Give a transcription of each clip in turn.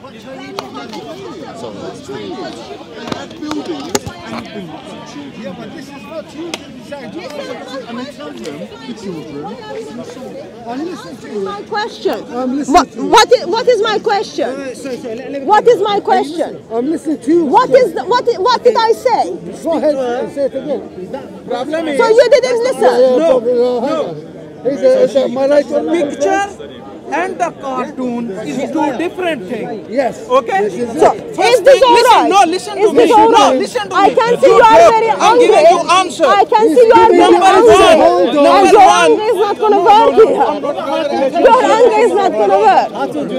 Yeah, but this is what you decide. And they tell them, the children, I'm listening to you. My question. I'm listening to you. What is my question? What is my question? I'm listening to you. What did I say? Go ahead and say it again. So you didn't listen? No. It's my right to Picture and the cartoon is two different things. Yes. Okay? So, is this all right? No, listen to Is me. this all No, right? listen to I me. can see you are very I'm angry. giving you answer. I can see you are very Number angry. one. And Number your one. anger is not going to work here. Your anger is not going to work.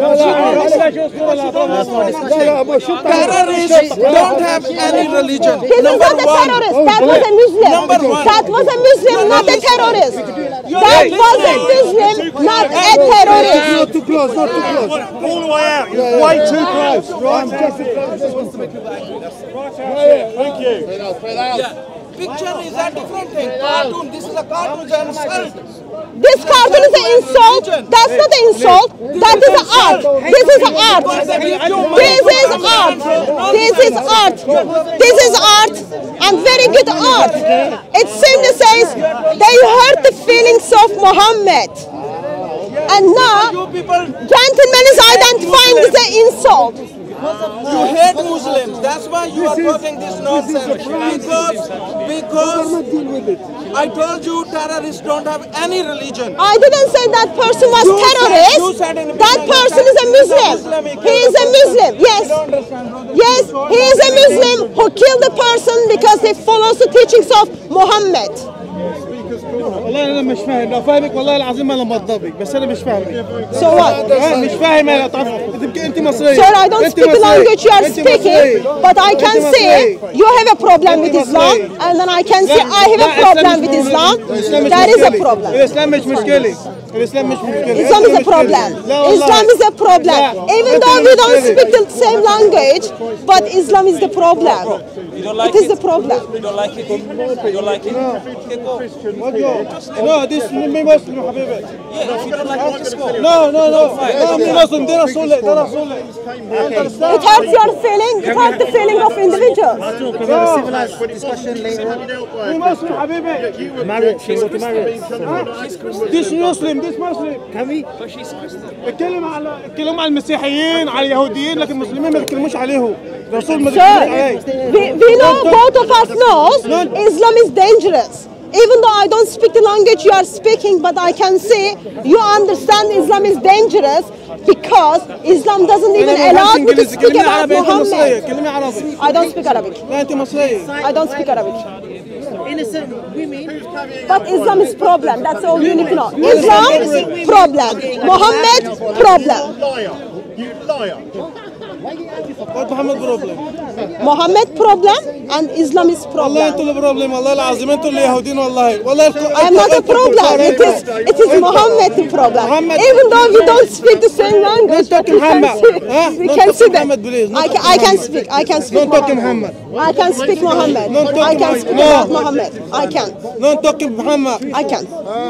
Terrorists don't have any religion. He was not a terrorist. That was a Muslim. Number one. That was a Muslim, not a terrorist. That was a Muslim, not a terrorist. Not too close, not too close. All the way out. You're way too close. I'm just Thank you. Picture is a different thing. Cartoon. This is a cartoon and insult. This cartoon is an insult. That's not an insult. That is an art. This is an art. This is art. This is art. This is art and very good art. It simply says they hurt the feelings of Muhammad. And now, gentleman is identifying this as an insult. You hate Muslims. That's why you are talking this nonsense. Because I told you terrorists don't have any religion. I didn't say that person was terrorist. That person is a Muslim. He is a Muslim. Yes. Yes, he is a Muslim who killed the person because he follows the teachings of Muhammad. والله انا مش فاهم لو فاهمك والله العظيم انا بضبك بس انا مش فاهمك. So what? مش فاهم انا طبعا انت مصريه. Sir, I don't speak the language you are speaking, but I can see you have a problem with Islam, and then I can see I have a problem with Islam. That is a problem. الاسلام مش مشكله. الاسلام مش مشكله. Islam is a problem. Islam is a problem. Even though we don't speak the same language, but Islam is the problem. You don't like It is the problem. You don't like it? You don't like it? Okay, go. No, this is me Muslim حبيبي. Yeah, if you don't like it, just go. No. I'm Muslim. ده رسول It hurts your feeling. It hurts the feeling of individuals. Civilized discussion later on. مي مسلم حبيبي. Marriage. She's looking married. This Muslim. Can we? اتكلموا على المسيحيين على اليهوديين لكن المسلمين ما بيتكلموش عليهم. رسول ما Sir, بيتكلموش عليه. we know both of us knows Islam is dangerous. Even though I don't speak the language you are speaking, but I can see you understand Islam is dangerous because Islam doesn't even allow me to speak about Muhammad. كلمي عربي. I don't speak Arabic. لا أنت مصرية. I don't speak Arabic. Innocent women. But Islam is problem. That's all you need to know. Islam, problem. Muhammad, problem. Liar. You liar. What Muhammad problem? Muhammad, problem, and Islam is والله أنتوا problem. البروبلم والله العظيم أنتوا اللي يهودين والله I am not a problem. It is Muhammad the problem. Even though we don't speak the same language, but we can see, we can see that. I can speak. I can speak Don't talk Muhammad. Muhammad. I can speak Muhammad. I can speak about Muhammad. I can. Don't talk Muhammad. I can.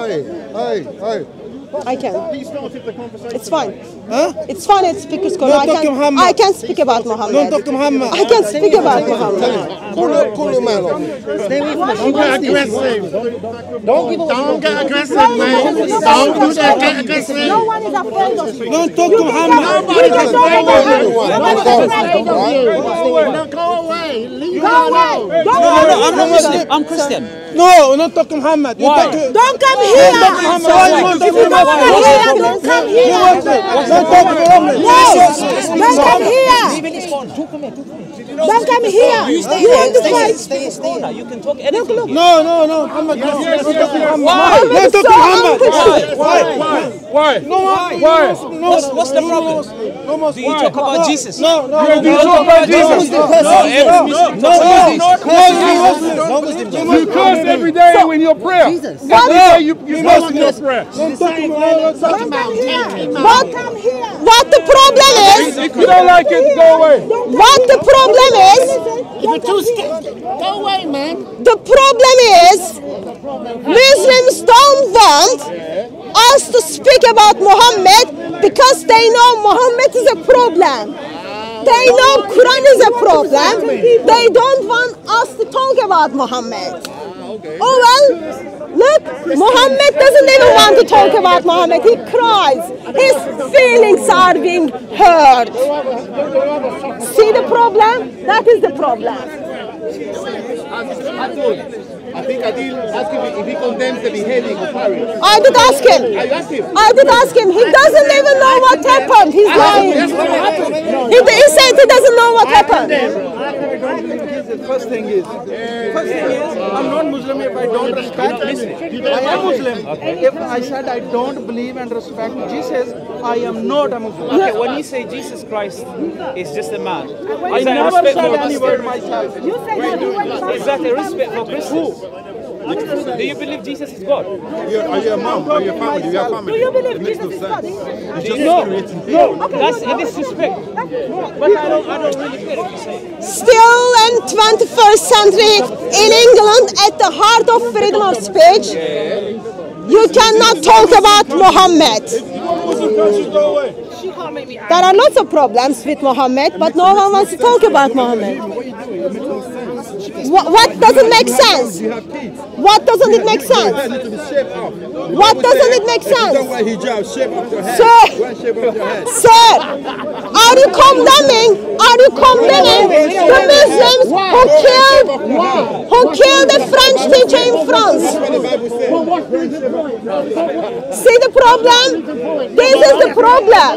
Hey. I can. He started the conversation. It's fine. Huh? It's fine at speaker's corner. Don't talk Muhammad. I can speak about Muhammad. Don't talk Muhammad. I can speak about Muhammad. Cool your man off. Stay away from us. Don't get aggressive. Don't get aggressive, man. Don't do that. Get aggressive. No one is afraid of you. Don't talk to Muhammad. Nobody gets afraid of you. Nobody's afraid of you. No, go away. Leave Go away. Don't No, worry. I'm not Muslim. I'm Christian. No, don't talk to Muhammad. You Why? talk to- Don't come here. Muhammad. Why you want to If you don't talk to want to Muhammad? hear, don't come You here. want to- Don't talk to Muhammad. No, don't come here. Even his corner. Don't come here. You want to fight. Stay in his corner. You can talk anything. No, Muhammad. Don't talk to Muhammad. Why? Don't talk to Muhammad. Why? No, Why? What's the problem? Do you talk about Jesus? No. You talk about Jesus. You curse every day when you're prayer. Every day you curse in your prayer. What the problem is, If you don't like it, go away. what the problem is, You're too scared. Go away, man. the problem is, Muslims don't want us to speak about Muhammad because they know Muhammad is a problem. They know Quran is a problem. They don't want us to talk about Muhammad. Oh well, look, Muhammad doesn't even want to talk about Muhammad. He cries. His feelings are being hurt. See the problem? That is the problem. I think Adil asked him if he condemns the beheading of Paris. I did ask him. I did ask him. He doesn't even know what happened. He's lying. He said he doesn't know what happened. First thing is, I'm not Muslim if I don't respect. Listen, I am Muslim. If I said I don't believe and respect Jesus, I am not a Muslim. Okay, when you say Jesus Christ is just a man, I never said any word myself. is that a respect for Christians? Do you believe Jesus is God? Are you a mom? Are you a family? Do you have family? Do you believe Jesus is God? No, that's a disrespect. But I don't really care if you say it. Still in 21st century in England, at the heart of freedom of speech, you cannot talk about Muhammad. There are lots of problems with Muhammad, but no one wants to talk about Muhammad. What doesn't make sense? What doesn't it make sense? What doesn't it make sense? Sir, are you condemning the Muslims who killed a French teacher in France? See the problem? This is the problem.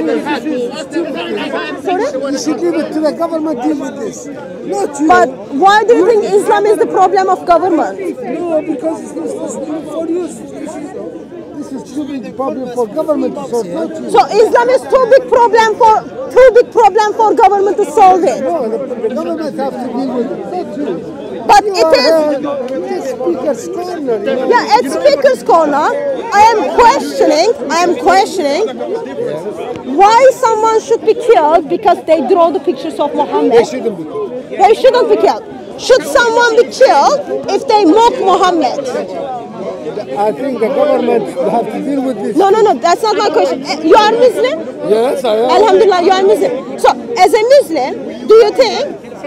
You should leave it to the government to deal with this. Not you. But why do you think Islam is the problem of government? No, because it's for you. This is too big problem for government to solve. Not you. So Islam is too big problem for government to solve it. No, the government have to deal with it. Not you. But You it is. are speaker's corner. You know. Yeah, at Speaker's Corner, I am questioning why someone should be killed because they draw the pictures of Muhammad. They shouldn't be. They shouldn't be killed. Should someone be killed if they mock Muhammad? I think the government have to deal with this. No, that's not my question. You are Muslim? Yes, I am. Alhamdulillah, you are Muslim. So, as a Muslim, do you think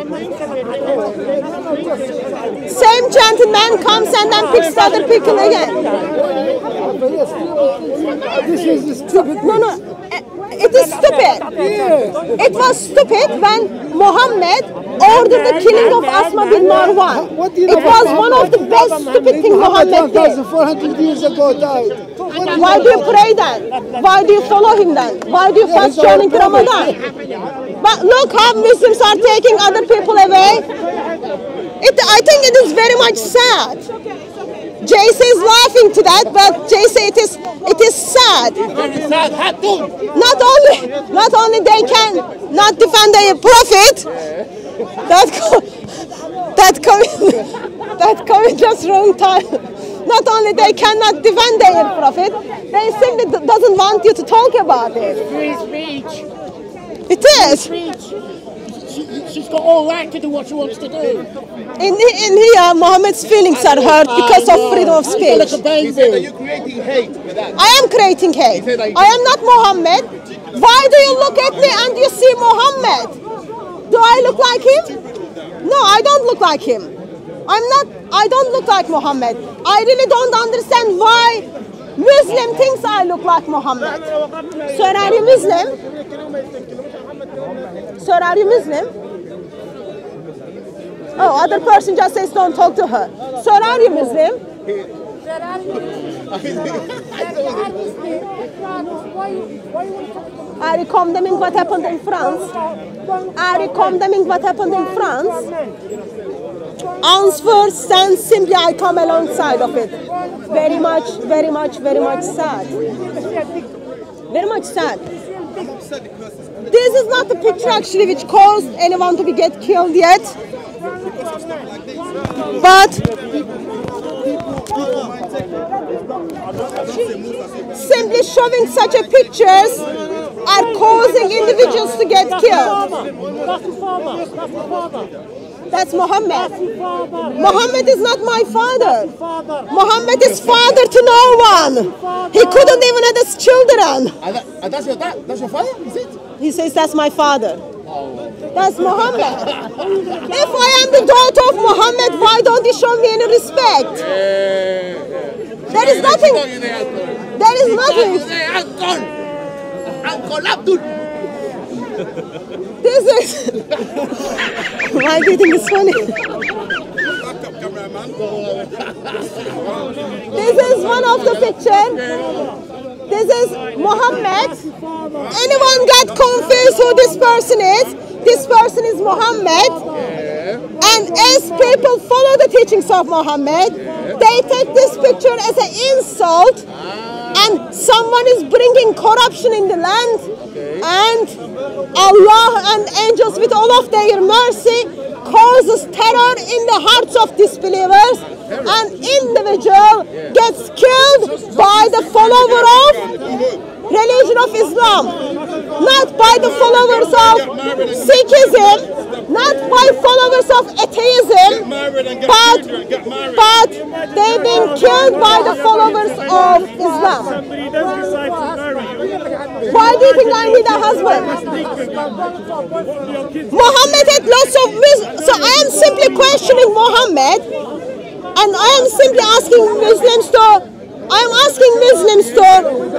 same gentleman comes and then picks other people again? This is stupid. No, it is stupid. It was stupid when Muhammad ordered the killing of Asma bin Marwan. It was one of the best stupid things Muhammad did. 1,400 years ago died. Why do you pray then? Why do you follow him then? Why do you fast during Ramadan? But look how Muslims are taking other people away. I think it is very much sad. JC is laughing to that, but JC, it is sad. Not only they can not defend their prophet, that comment just wrong time. Not only they cannot defend their prophet, they simply doesn't want you to talk about it. Free speech. It is. She's got all right to do what she wants to do. In here, Muhammad's feelings are hurt because of freedom of speech. Like a baby. He said that you're creating hate with that. I am creating hate. I am not Muhammad. Why do you look at me and you see Muhammad? Do I look like him? No, I don't look like him. I don't look like Muhammad. I really don't understand why Muslim thinks I look like Muhammad. Sir, are you Muslim? Sir, are you Muslim? Oh, other person just says don't talk to her. Sir, are you Muslim? Are you condemning what happened in France? Are you condemning what happened in France? Answer, and simply I come alongside of it. Very much sad. Very much sad. This is not the picture actually which caused anyone to get killed yet. But simply showing such a pictures are causing individuals to get killed. That's Muhammad. Muhammad is not my father. Muhammad is father to no one. He couldn't even have his children. That's your dad? That's your father? Is it? He says that's my father. That's Muhammad. If I am the daughter of Muhammad, why don't you show me any respect? There is nothing. There is nothing. Uncle Abdul. This is. Why do you think it's funny? This is one of the pictures. This is Muhammad. Anyone get confused who this person is? This person is Muhammad. And as people follow the teachings of Muhammad, they take this picture as an insult. And someone is bringing corruption in the land. And Allah and angels, with all of their mercy, causes terror in the hearts of disbelievers. An individual gets killed by the follower of religion of Islam, not by the followers of Sikhism, not by followers of atheism, but they've been killed by the followers of Islam. Why do you think I need a husband? Muhammad had lots of so I am simply questioning Muhammad, and I am simply asking Muslims to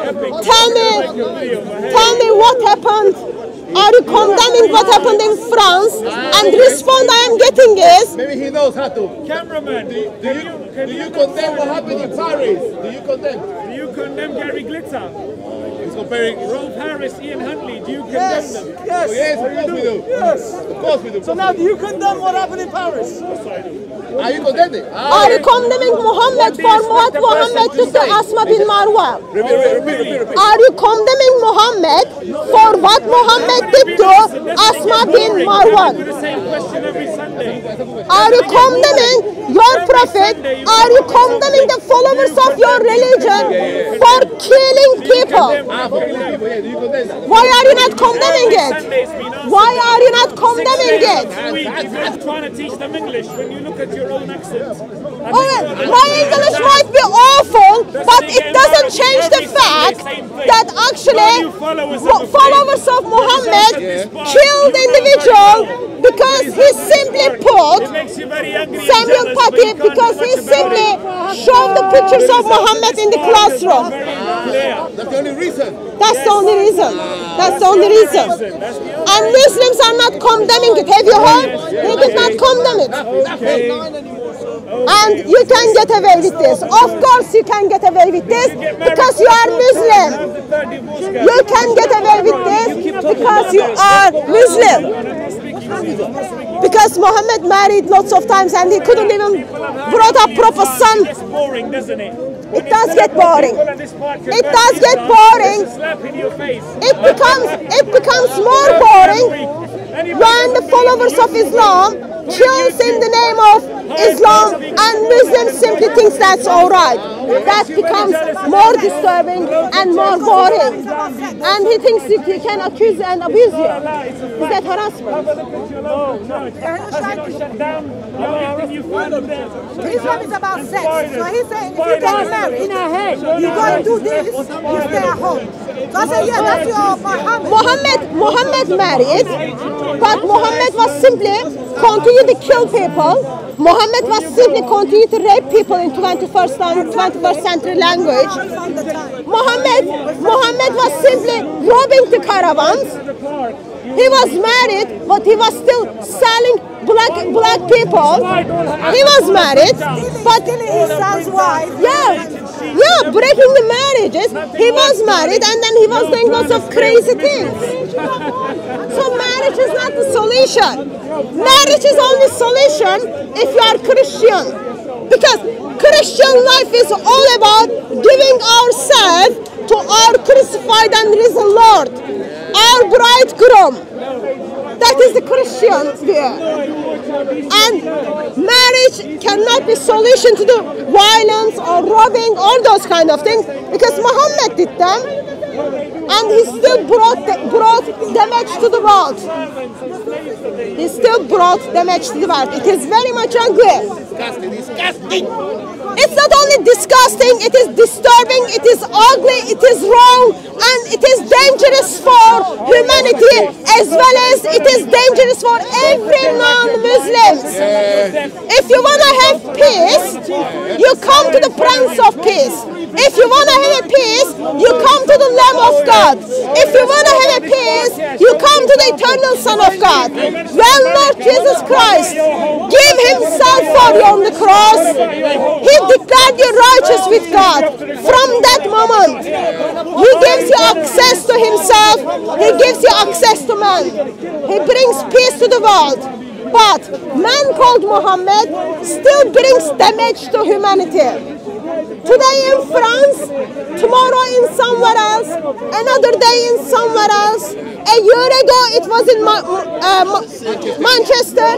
tell me what happened. Are you condemning what happened in France? And the response I am getting is, Maybe he knows how to. Cameraman, Do you condemn what happened in Paris? Do you condemn Gary Glitter? He's comparing. Rolf Harris, Ian Huntley, do you condemn them? Yes. Yes, of course we do. Yes. Of course we do. So now, do you condemn what happened in Paris? Are you condemning? are you condemning Muhammad for what Muhammad did to Asma bin Marwa? Repeat. Are you condemning Muhammad for what Muhammad did to Asma bin Marwan? The same question every Sunday. Are you condemning your prophet? Are you condemning the followers of your religion for killing people? Do you condemn that? Why are you not condemning it? Why are you not condemning it? You're trying to teach them English when you look at your own accent. My English might be awful, but it doesn't change the fact that actually followers of Muhammad killed individual because he simply put Samuel Paty, because he simply showed the pictures of Muhammad in the classroom. That's the only reason. That's the only reason. That's the only reason. And Muslims are not condemning it. Have you heard? They did not condemn it. And you can get away with this. Of course you can get away with this because you are Muslim. You can get away with this because you are Muslim. Because Muhammad married lots of times and he couldn't even brought up proper son. It's boring, doesn't it? It does get boring. It does get boring. It becomes more boring when the followers of Islam kills in the name of Islam and Muslims simply thinks that's all right. That becomes more disturbing and more boring. And he thinks he can accuse and abuse you. Is that harassment? This one is about sex. So he's saying if you get married, you go and do this, you stay at home. So I said, yeah, that's your Muhammad married, but Muhammad was simply continue to kill people. Muhammad was simply continue to rape people in 21st century language. Muhammad was simply robbing the caravans. He was married, but he was still selling black people. He was married, but his son's wife. Yeah, breaking the marriages. He was married, and then he was doing lots of crazy things. So marriage is not the solution. Marriage is only solution if you are Christian, because Christian life is all about giving ourselves to our crucified and risen Lord, our bridegroom. That is the Christian view. And marriage cannot be solution to the violence or robbing, all those kind of things, because Muhammad did them. And he still brought damage to the world. He still brought damage to the world. It is very much ugly. Disgusting. It's not only disgusting, it is disturbing, it is ugly, it is wrong, and it is dangerous for humanity as well as it is dangerous for every non-Muslims. If you want to have peace, you come to the Prince of Peace. If you want to have a peace, you come to the Lamb of God. If you want to have a peace, you come to the eternal Son of God. Well, Lord Jesus Christ gave himself for you on the cross. He declared you righteous with God. From that moment, he gives you access to himself. He gives you access to man. He brings peace to the world. But man called Muhammad still brings damage to humanity. Today in France, tomorrow in somewhere else, another day in somewhere else. A year ago it was in Manchester.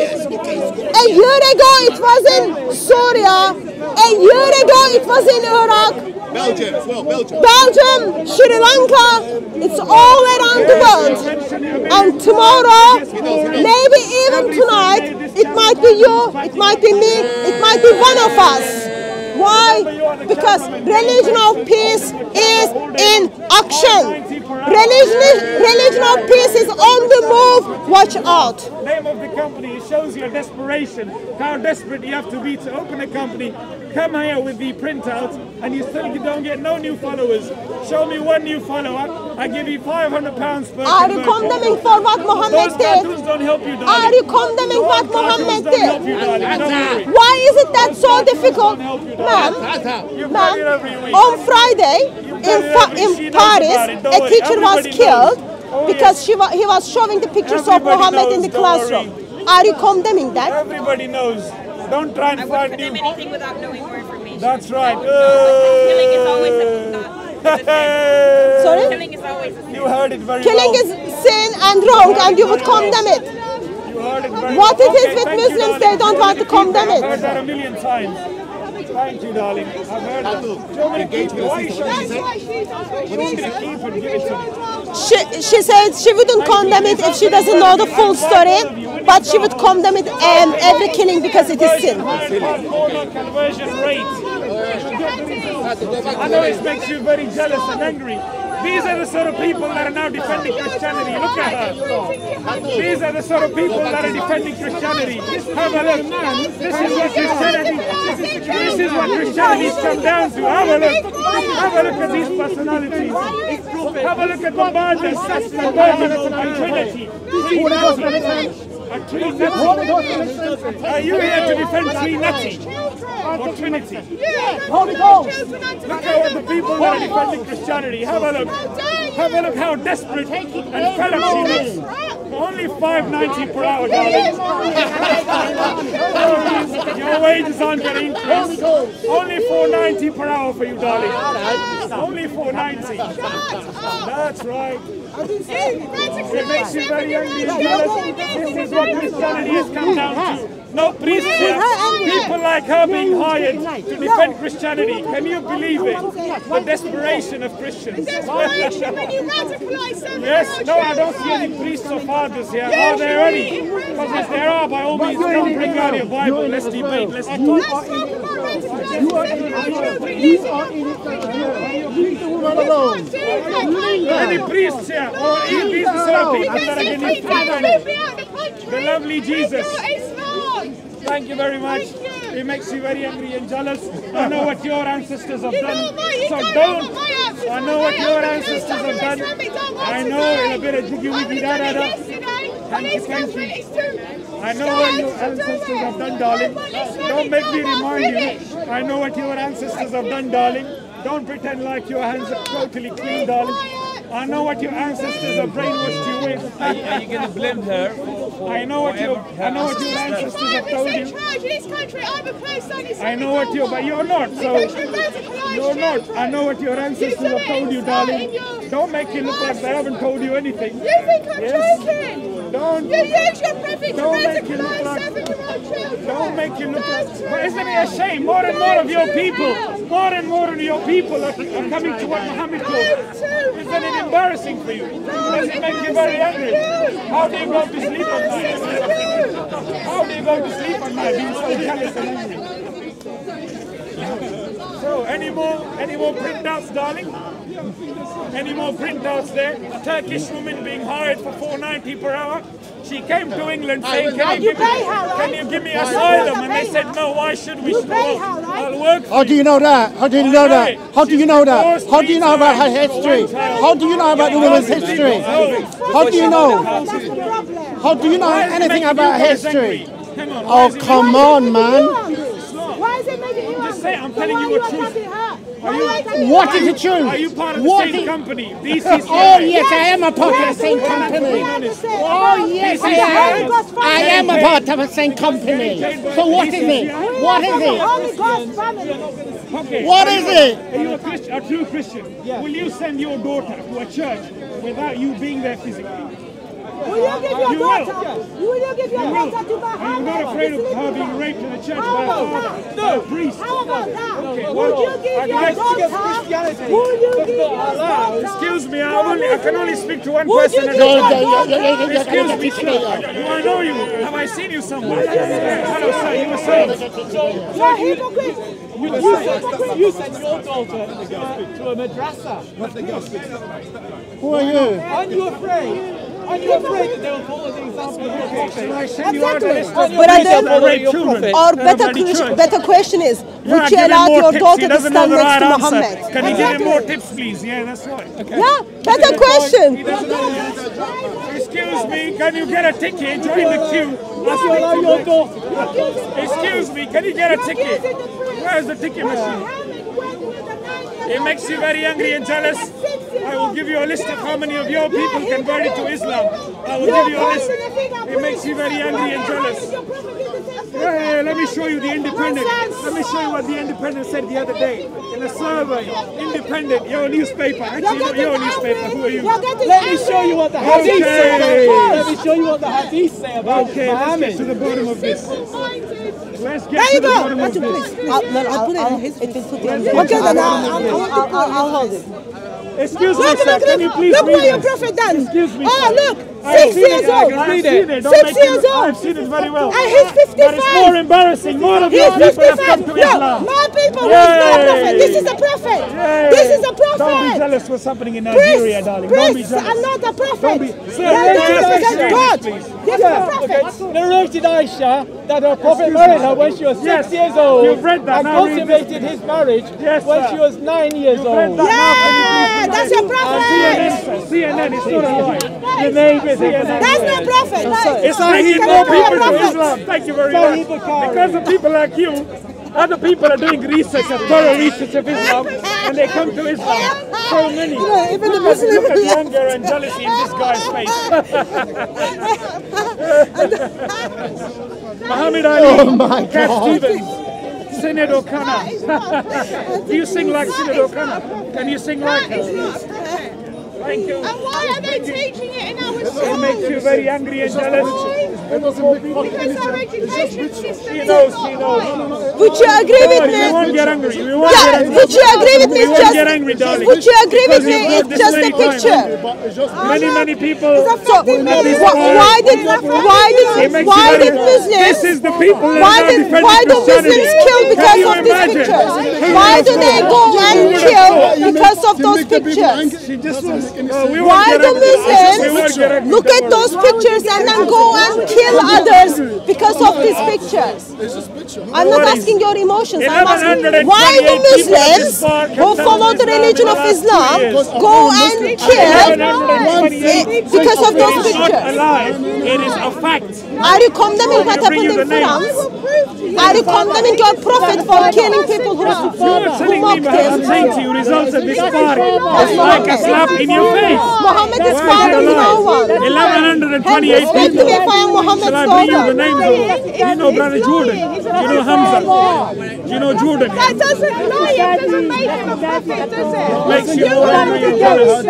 A year ago it was in Syria. A year ago it was in Iraq. Belgium as well, Belgium, Sri Lanka, it's all around the world. And tomorrow, maybe even tonight, it might be you, it might be me, it might be one of us. Why? Because religion of peace is in action. Religion of peace is on the move. Watch out. Name of the company shows your desperation, how desperate you have to be to open a company. Come here with the printout and you still don't get no new followers. Show me one new follower, I give you £500 per Are you condemning for what Muhammad did? Cartoons don't help you, darling. Are you condemning what Muhammad Don't help you, did? darling. Don't worry. Why is it that so difficult? Ma'am, on Friday in Paris, a teacher was killed because he was showing the pictures of Muhammad in the classroom. Are you condemning that? Everybody knows. Don't try and find condemn anything without knowing more information. That's right. Killing is always Sorry? Killing is always a sin. You heard it very Killing well. is sin and wrong, and you would condemn it. You heard it very What well. it is with Muslims, they don't want to condemn I've heard it. that a million times. Thank you, darling. I've heard that. Show me the keep it. Why show me the keep and give it to me? She said she wouldn't condemn it if she doesn't know the full story, but she would condemn it every killing because it is sin. Conversion rate. I know it makes you very jealous and angry. These are the sort of people that are now defending Christianity. Look at her. These are the sort of people that are defending Christianity. Have a look. This is what Christianity. This is what Christianity's come down to. Have a look. Have a look at these personalities. Have a look at the madness and Trinity. Are you here to defend Trinity or Trinity? Holy Ghost. Look at the people that are defending Christianity. Have a look. Have a look how desperate and fed up she looks. Only $5.90 per hour, darling. Your wages aren't going to increase. Only $4.90 per hour for you, darling. Only $4.90. That's right. It makes you very angry and jealous. This is what Christianity has come down to. No priests here. People like her being hired to defend Christianity. Can you believe it? The desperation of Christians. Yes, no, I don't see any priests or fathers here. Are there any? Because if there are, by all means, come bring out your Bible. Let's debate. Let's talk. You are in it. Leave the woman alone. Any priests here? Or these are sort of people that are getting free. The lovely Jesus. Thank you very much. It makes you very angry and jealous. I know what your ancestors have done. So don't. I know what your ancestors have done. I know a bit of jiggy wiggy da da da. Thank you, thank you. I know what your ancestors have done, darling. Don't make me remind you. I know what your ancestors have done, darling. Don't pretend like your hands are totally clean, darling. I know what your ancestors have brainwashed you with. Are you going to blame her? I know what your ancestors have told you. I know what but you're not. So you're not. I know what your ancestors have told you, darling. Don't make it look like they haven't told you anything. You think I'm joking? Don't. You use your privilege to Don't make it look children. Don't make it look like. But isn't it a shame? More and more of your people, more and more of your people are coming to what Muhammad taught. Isn't it embarrassing for you? Does it make you very angry? How do you go to sleep at night? How do you go to sleep at night being so jealous and angry? So, any more printouts, darling? Any more printouts there? A Turkish woman being hired for $4.90 per hour. She came to England saying, can you give me asylum? And they said, no, why should we? I'll work for How do you know that? How do you know that? How do you know that? How do you know about her history? How do you know about the woman's history? How do you know? How do you know anything about history? Oh, come on, man. Why is it making you Just say, I'm telling you a truth. What is the truth? Are you part of the same company? Oh, yes, I am a part of the same company. Oh, yes, I am. I am a part of the same company. So what is it? What is it? Okay. What is it? Are you a Christian, a true Christian? Yeah. Will you send your daughter to a church without you being there physically? Will you give your daughter? Will you give your daughter to Muhammad? Are you not afraid of her being raped in the church by a father? No. A priest? How about that? Okay, Would you give your daughter? Will you give your daughter? Excuse me, I can only speak to one person at a time. Excuse me, do I know you? Have I seen you somewhere? Hello, sir, you were saying. You're a hypocrite. You sent your daughter to a madrasa. Who are you? Aren't you afraid? Aren't you afraid that they will follow the example of your prophet? But our better question is, would you allow your daughter to stand next to Muhammad? Can you give him more tips, please? Yeah, that's right. Okay. Yeah, better question. Excuse me, can you get a ticket? Join the queue. Excuse me, can you get a ticket? Where's the ticket machine? It makes you very angry and jealous. I will give you a list of how many of your people converted to Islam. I will give you a list. It makes you very angry and jealous. Yeah, let me show you the Independent. Let me show you what the Independent said the other day. In a survey, Independent, your newspaper. Actually, not your newspaper. Who are you? Let me show you what the hadith say about Let me show you what the hadith say about Muhammad. Let's get to the bottom of this. Let's get There you to the go. bottom of this. I'll put it in his face. Okay, then I'll hold it. Excuse me, sir. Can you please look read what your it? prophet done. Excuse me, Oh, sir. look. I've 6 seen years it. old. I've seen it. Don't 6 make years it- old. I've seen it very well. And he's 55. But it's more embarrassing. More of your He's people have come 55. to Islam. No, my people who is not a prophet. This is a prophet. Yay. This is a prophet. Don't be jealous what's happening in Nigeria, darling. Don't be Priests jealous. are not a prophet. Sir, They represent God. please. This is a prophet. Narrated Aisha that her prophet married her when she was 6 years old. You've read that. And Now read this, consummated his marriage Yes, when sir. she was 9 years old. read that. Yeah, that's your prophet. CNN, it's not a lie. The name is That's not prophet. It's bringing more people to Islam. Thank you very much. Because of people like you, other people are doing research, a thorough research of Islam, and they come to Islam. So many. Even the Look at Muslims. anger and jealousy in this guy's face. Muhammad Ali, Oh my Cat God. Stevens, Sinead O'Connor. Do you sing like Sinead O'Connor? Can you sing like her? Thank you. And why are they teaching it in our It schools? makes you very angry and jealous. Because our education system She is knows, not she knows. right. Would you agree with We won't me? get angry. We won't get Yeah, angry. would you agree with me? We It's won't just, get angry, darling. would you agree with Because me? you've It's got just this a many times. picture. Many people. So, why did It makes you very- This Muslims? is the people that Why are do defending Muslims Christianity. kill Can because you of these imagine? pictures? Why do they go and kill because of those pictures? She just was, we won't Why get do angry. We won't get Muslims angry. look at those pictures and then go and kill others because of these pictures? I'm not asking your emotions. I'm asking why do Muslims who follow the religion of Islam go and kill because of those It is not a pictures? lie. It is a fact. Are you condemning what Bring you happened the in names. France? Are you condemning your prophet for killing people who You're telling me mocked Muhammad saying him? to you results of this party is like a slap in your face. Muhammad is Why father is to it a no lie? one. 1128 Respect me if I am people. Muhammad's Shall I bring you daughter. the names of? You know Brother Jordan. You know Hamza. You know Jordan. That doesn't lie. It doesn't make him a prophet, does it? Makes you more angry and jealous.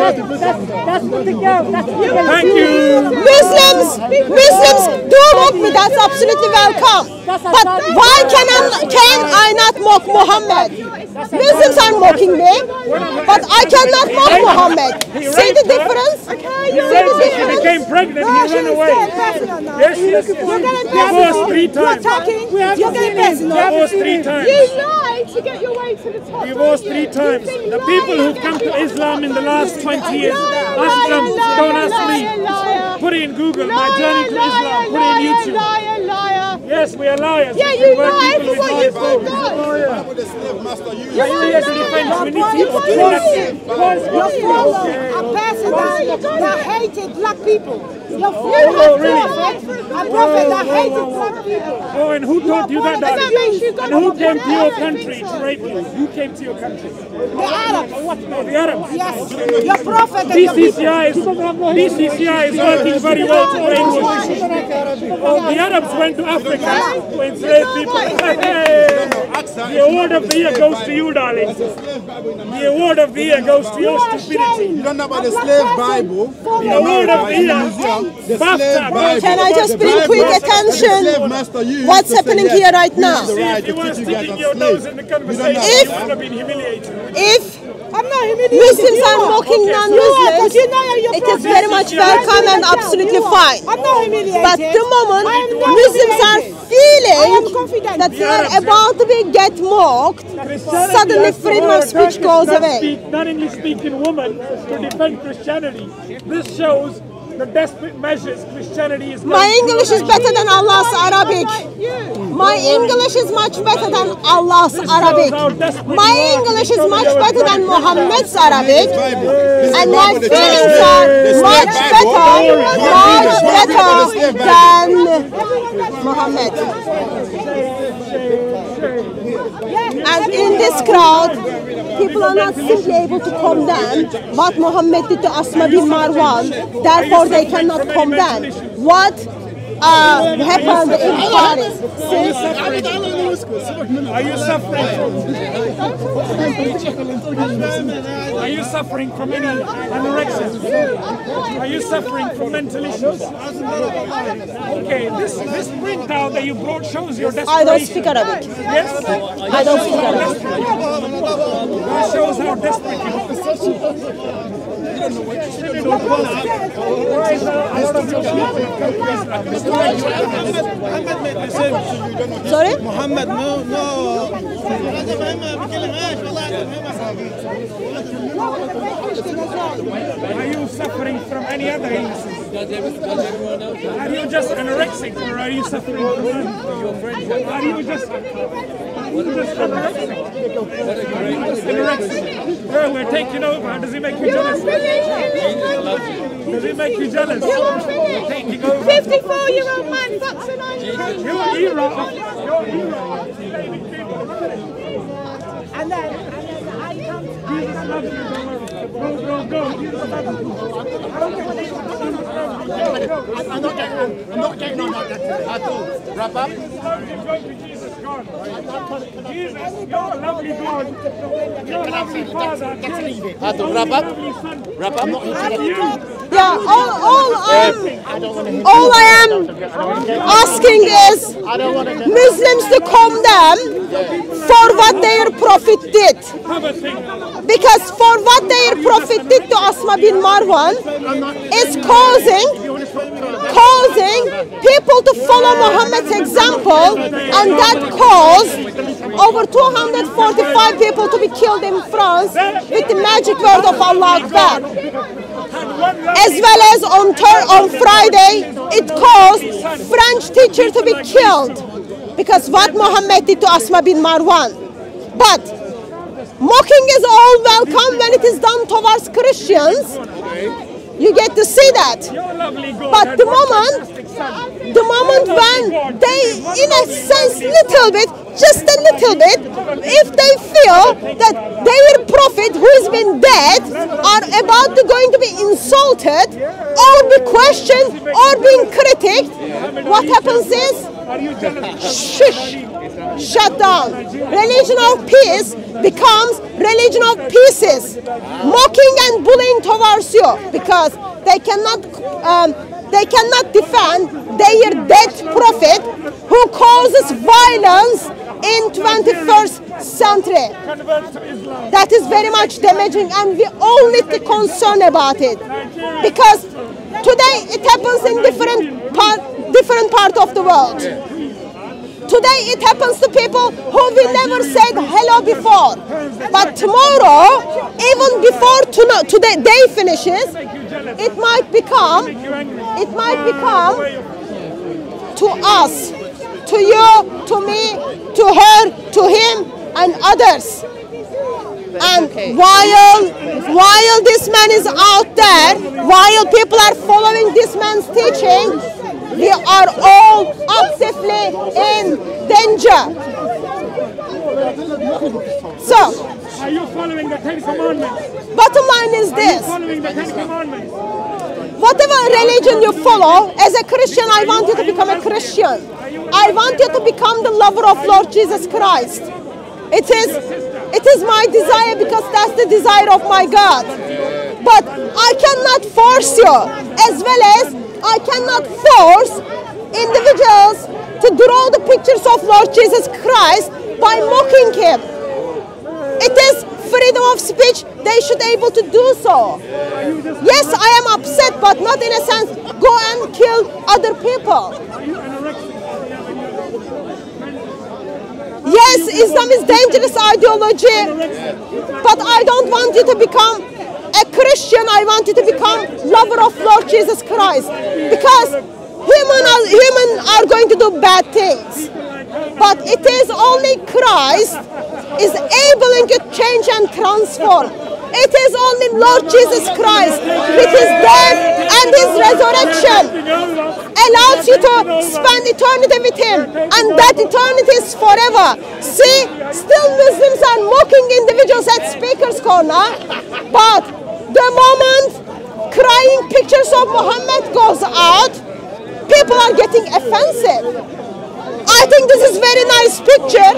Thank you. Muslims do mock me. That's absolutely welcome. But why can I not mock Muhammad? Muslims are mocking me, but I cannot mock Muhammad. See the difference? She became pregnant. He ran away. Yes, yes, yes. Divorced 3 times. You're getting personal. Divorced 3 times. You lied to get your way to the top. Divorced 3 times. The people who've come to Islam in the last 20 years, ask them, don't ask me. Put it in Google, my journey to Islam, put it in YouTube. Yes, we are liars. Yeah, you lie for what you forgot. You're here to defend humanity. Your a person that hated black people. Your a prophet that hated black people. Oh, and who told you that, darling? And who came to your country to rape you? Who came to your country? The Arabs. Oh, the Arabs? Yes. Your prophet and your BCCI is working very well to brainwash you. Oh, the Arabs went to Africa to enslave people. The award of the year goes to you, darling. The award of the year goes to your stupidity. You don't know about the slave Bible. The award of the year. Can I just bring quick attention what's happening here right now? If you were sticking your nose in the conversation, you would have been humiliated. If Muslims are mocking non-Muslims, it is very much welcome and absolutely fine. But the moment Muslims are feeling that they are about to get mocked, suddenly freedom of speech goes away. Non-English speaking woman to defend Christianity. This shows the desperate measures Christianity is. My English is better than Allah's Arabic. My English is much better than Allah's Arabic. My English is much better than Muhammad's Arabic. And my feelings are much better than Muhammad. And in this crowd, people are not simply able to condemn what Muhammad did to Asma bin Marwan, therefore they cannot condemn what happened in Paris. Are you suffering? Are you suffering from any anorexia? Are you suffering from mental issues? Okay, this printout that you brought shows your desperation. I don't speak Arabic. Yes? I don't speak Arabic. That shows how desperate you are. Sorry? Muhammad, no. Are you suffering from any other illnesses? Are you just anorexic or are you suffering from anything? Are you just anorexic? Girl, we're taking over. Does it make you jealous? Does it make you jealous? We're taking over. 54-year-old man vaccinated. Your era. And then I come to Jesus loves you, don't worry. Go. I'm not getting on like that at all. Wrap up. Jesus, God. Jesus, you're a lovely God. You're a lovely Father. Wrap up. Wrap up. Yeah, all I am asking is Muslims to condemn for what their prophet did. Because for what their prophet did to Asma bin Marwan is causing people to follow Muhammad's example, and that caused over 245 people to be killed in France with the magic word of Allah Akbar. As well as on Friday, it caused French teacher to be killed because what Muhammad did to Asma bin Marwan. But mocking is all welcome when it is done towards Christians. You get to see that. But the moment when they, in a sense, just a little bit, if they feel that their prophet who has been dead are about to going to be insulted or be questioned or being critiqued, what happens is, shush, shut down. Religion of peace becomes religion of pieces, mocking and bullying towards you because they cannot defend their dead prophet who causes violence in 21st century. That is very much damaging, and we all need to concern about it because today it happens in different part of the world. Today it happens to people who we never said hello before. But tomorrow, even before today day finishes, it might become to us, to you, to me, to her, to him, and others. And while this man is out there, while people are following this man's teaching, we are all actively in danger. So, are you following the 10 Commandments? Bottom line is this. Following the 10 Commandments? Whatever religion you follow, as a Christian, I want you to become a Christian. I want you to become the lover of Lord Jesus Christ. It is my desire because that's the desire of my God. But I cannot force you, as well as I cannot force individuals to draw the pictures of Lord Jesus Christ by mocking him. It is freedom of speech. They should be able to do so. Yes, I am upset, but not in a sense, go and kill other people. Yes, Islam is dangerous ideology, but I don't want you to become a Christian. I want you to become lover of Lord Jesus Christ, because humans are going to do bad things, but it is only Christ is able to change and transform. It is only Lord Jesus Christ with his death and his resurrection allows you to spend eternity with him, and that eternity is forever. See, still Muslims are mocking individuals at Speaker's Corner, but the moment crying pictures of Muhammad goes out, people are getting offensive. I think this is very nice picture.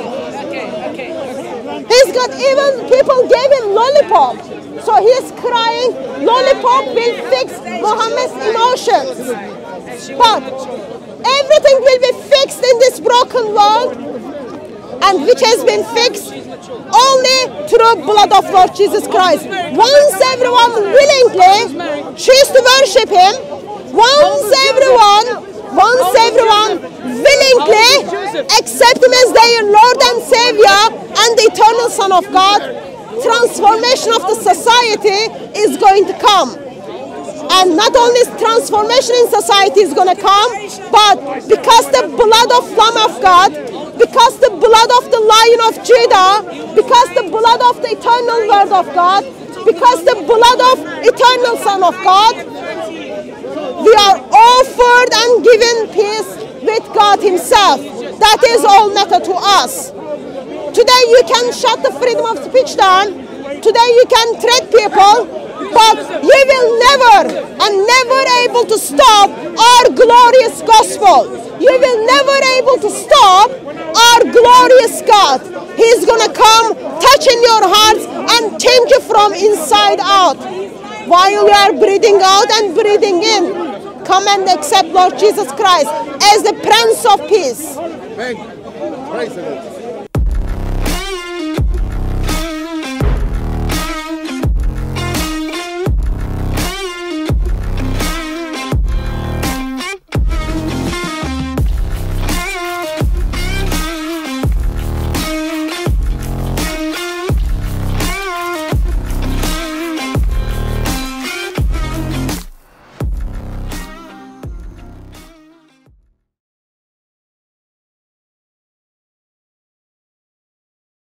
He's got, even people gave him lollipop. So he's crying, lollipop will fix Muhammad's emotions. But everything will be fixed in this broken world, and which has been fixed only through blood of Lord Jesus Christ. Once everyone willingly choose to worship him, once everyone willingly accept him as their Lord and Savior and the eternal Son of God, transformation of the society is going to come. And not only transformation in society is going to come, but because the blood of Lamb of God, because the blood of the Lion of Judah, because the blood of the eternal Word of God, because the blood of eternal Son of God, we are offered and given peace with God himself. That is all matter to us. Today you can shut the freedom of speech down. Today you can threat people, but you will never and never able to stop our glorious gospel. You will never able to stop our glorious God. He's gonna come, touch in your hearts and change you from inside out. While you are breathing out and breathing in, come and accept Lord Jesus Christ as the Prince of Peace. Thank you. Praise the Lord.